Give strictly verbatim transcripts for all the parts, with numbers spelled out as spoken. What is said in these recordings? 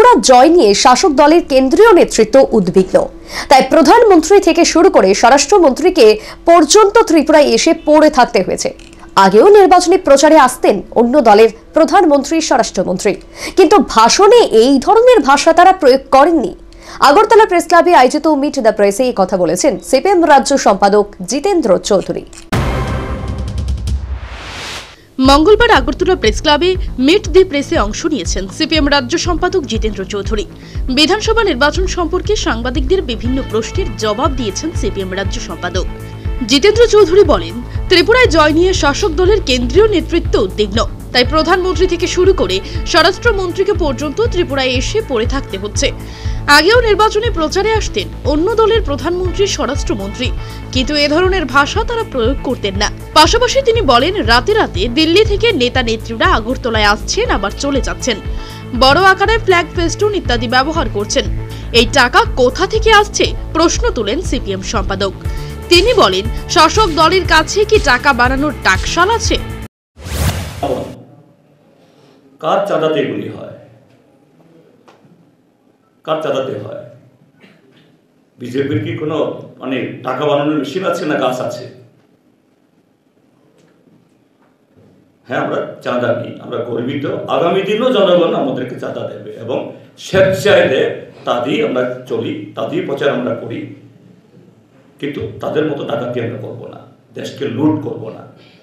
ত্রিপুরা জয় নিয়ে শাসক দলের কেন্দ্রীয় নেতৃত্ব উদ্বিগ্ন। তাই প্রধানমন্ত্রী থেকে শুরু করে স্বরাষ্ট্রমন্ত্রীকে পর্যন্ত ত্রিপুরায় এসে পড়ে থাকতে হয়েছে। আগেও নির্বাচনী প্রচারে আসতেন অন্য দলের প্রধানমন্ত্রী, স্বরাষ্ট্রমন্ত্রী, কিন্তু ভাষণে এই ধরনের ভাষা তারা প্রয়োগ করেননি। আগরতলা প্রেস ক্লাবে আয়োজিত মিট দ্য প্রেসে এই কথা বলেছেন সিপিএম রাজ্য সম্পাদক জিতেন্দ্র চৌধুরী। মঙ্গলবার আগরতলা প্রেস ক্লাবে মিট দি প্রেসে অংশ নিয়েছেন সিপিএম রাজ্য সম্পাদক জিতেন্দ্র চৌধুরী। বিধানসভা নির্বাচন সম্পর্কে সাংবাদিকদের বিভিন্ন প্রশ্নের জবাব দিয়েছেন সিপিএম রাজ্য সম্পাদক জিতেন্দ্র চৌধুরী। বলেন, ত্রিপুরায় জয় নিয়ে শাসক দলের কেন্দ্রীয় নেতৃত্ব উদ্বিগ্ন। তাই প্রধানমন্ত্রী থেকে শুরু করে স্বরাষ্ট্রমন্ত্রীকে পর্যন্ত ত্রিপুরায় এসে পড়ে থাকতে হচ্ছে। আগেও নির্বাচনে প্রচারে আসতেন অন্য দলের প্রধানমন্ত্রী, স্বরাষ্ট্রমন্ত্রী, কিন্তু এ ধরনের ভাষা তারা প্রয়োগ করতেন না। পাশাপাশি তিনি বলেন, রাতে রাতে দিল্লি থেকে নেতা নেত্রীরা আগরতলায় আসছেন, আবার চলে যাচ্ছেন, বড় আকারে ফ্ল্যাগ ফেস্টুন ইত্যাদি ব্যবহার করছেন। এই টাকা কোথা থেকে আসছে প্রশ্ন তুলেন সিপিএম সম্পাদক। তিনি বলেন, শাসক দলের কাছে কি টাকা বানানোর টাকশাল আছে? কার চাঁদাতে এগুলি হয়? কার চাঁদাতে হয়? বিজেপির কি কোনো মানে টাকা বানানোর মেশিন আছে না গাছ আছে? হ্যাঁ, আমরা চাঁদা নিই, আমরা গর্বিত। আগামী দিনও জনগণ আমাদেরকে চাঁদা দেবে এবং স্বেচ্ছায় তা দিয়ে আমরা চলি, তা দিয়ে প্রচার আমরা করি। কিন্তু তাদের মতো ডাকাতি আমরা করবো না, দেশকে লুট করব না,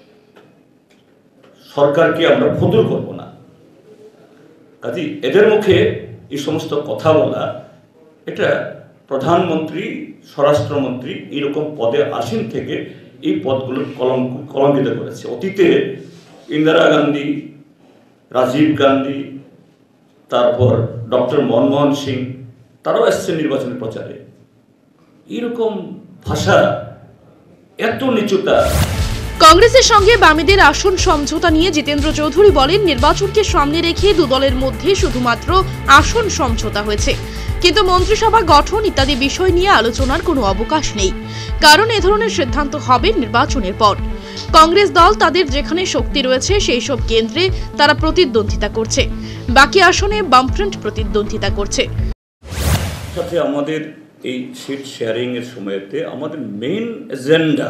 সরকারকে আমরা ফতুর করব না। কাজে এদের মুখে এই সমস্ত কথা বলা, এটা প্রধানমন্ত্রী, স্বরাষ্ট্রমন্ত্রী এরকম পদে আসীন থেকে এই পদগুলোর কলঙ্ক কলঙ্কিত করেছে। অতীতে ইন্দিরা গান্ধী, রাজীব গান্ধী, তারপর ডক্টর মনমোহন সিং, তারাও এসছে নির্বাচনী প্রচারে। এরকম ভাষা, এত নিচুতা। কংগ্রেসের সঙ্গে বামেদের আসন সমঝোতা নিয়ে জিতেন্দ্র চৌধুরী বলেন, নির্বাচনকে সামনে রেখে দু দলের মধ্যে শুধুমাত্র আসন সমঝোতা হয়েছে, কিন্তু মন্ত্রিসভা গঠন ইত্যাদি বিষয় নিয়ে আলোচনার কোনো অবকাশ নেই, কারণ এ ধরনের সিদ্ধান্ত হবে নির্বাচনের পর। কংগ্রেস দল তাদের যেখানে শক্তি রয়েছে সেই সব কেন্দ্রে তারা প্রতিদ্বন্দ্বিতা করছে, বাকি আসনে বামফ্রন্ট প্রতিদ্বন্দ্বিতা করছে। সাথে আমাদের এই সিট শেয়ারিং এর সময়তে আমাদের মেইন এজেন্ডা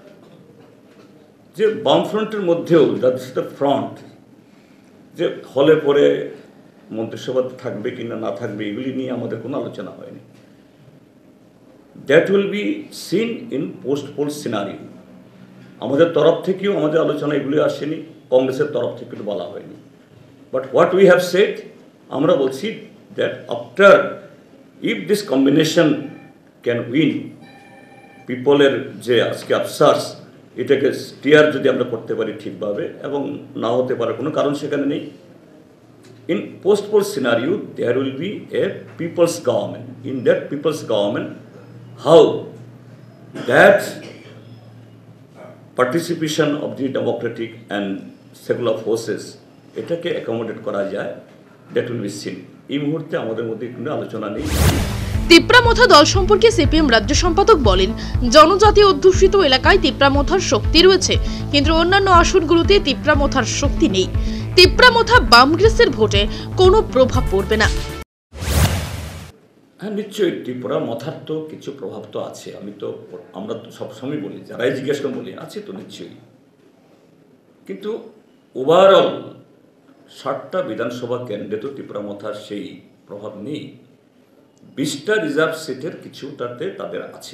যে বামফ্রন্টের মধ্যেও ফ্রন্ট যে হলে পরে মন্ত্রিসভা থাকবে কিনা না থাকবে এগুলি নিয়ে আমাদের কোনো আলোচনা হয়নি। That will be seen in post poll scenario. আমাদের তরফ থেকেও আমাদের আলোচনা এগুলি আসেনি, কংগ্রেসের তরফ থেকেও বলা হয়নি। But what we have said, আমরা বলছি that after if this combination can win, পিপলের যে আজকে আফসার্স, এটাকে স্টিয়ার যদি আমরা করতে পারি ঠিকভাবে, এবং না হতে পারার কোনো কারণ সেখানে নেই। In post poll scenario there will be a people's government. In that people's government, how that participation of the democratic and secular forces এটাকে অ্যাকোমোডেট করা যায়, দ্যাট উইল বি সিন। এই মুহূর্তে আমাদের মধ্যে কোনো আলোচনা নেই। তিপ্রামথা দল সম্পর্কে সিপিএম রাজ্য সম্পাদক বলেন, জনজাতি অধ্যুষিত এলাকায় তিপ্রামথার শক্তি রয়েছে, কিন্তু অন্যান্য আসনগুলোতে তিপ্রামথার শক্তি নেই। তিপ্রামথা বামগ্রেসের ভোটে কোনো প্রভাব পড়বে না। হ্যাঁ, নিশ্চয়ই ত্রিপুরা মথার তো কিছু প্রভাব তো আছে। আমি তো আমরা তো সবসময় বলি, যারাই জিজ্ঞেস করে বলি আছে তো নিশ্চয়ই, কিন্তু ওভারঅল ষাটটা বিধানসভা কেন্দ্রে তো ত্রিপুরা মথার সেই প্রভাব নেই। বিশটা রিজার্ভ সিটের কিছুটাতে তাদের আছে,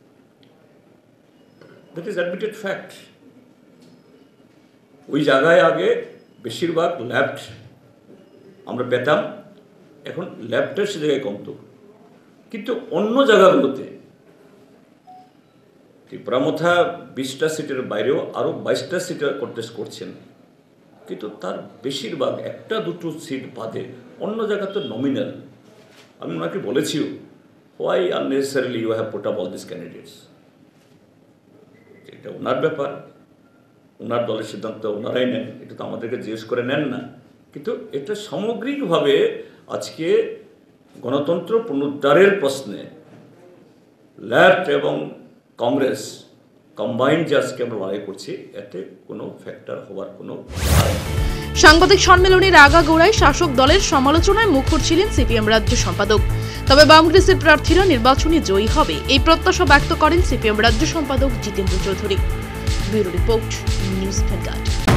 দ্যাট ইজ অ্যাডমিটেড ফ্যাক্ট। ওই জায়গায় আগে বেশিরভাগ লেফট আমরা পেতাম, এখন লেফটের সে জায়গায় কমতো। কিন্তু অন্য জায়গাগুলোতে ত্রিপুরামথা বিশটা সিটের বাইরেও আরও বাইশটা সিটের কন্টেস্ট করছেন, কিন্তু তার বেশিরভাগ একটা দুটো সিট বাদে অন্য জায়গা তো নমিনাল। আমি ওনাকে বলেছিও, why unnecessarily you have put up all this candidates. এটা ওনার ব্যাপার, ওনার দলের সিদ্ধান্ত ওনারাই নেন, এটা তো আমাদেরকে জিজ্ঞেস করে নেন না। কিন্তু এটা সামগ্রিকভাবে আজকে গণতন্ত্র পুনরুদ্ধারের প্রশ্নে লেফট এবং কংগ্রেস কম্বাইন্ড যে আজকে আমরা লড়াই করছি, এতে কোনো ফ্যাক্টর হওয়ার কোনো কারণ নেই। সাংবাদিক সম্মেলনের আগাগোড়ায় শাসক দলের সমালোচনায় মুখর ছিলেন সিপিএম রাজ্য সম্পাদক। তবে বামগ্রেসের প্রার্থীরা নির্বাচনে জয়ী হবে এই প্রত্যাশা ব্যক্ত করেন সিপিএম রাজ্য সম্পাদক Jitendra Chowdhury. Bureau report, News vanguard.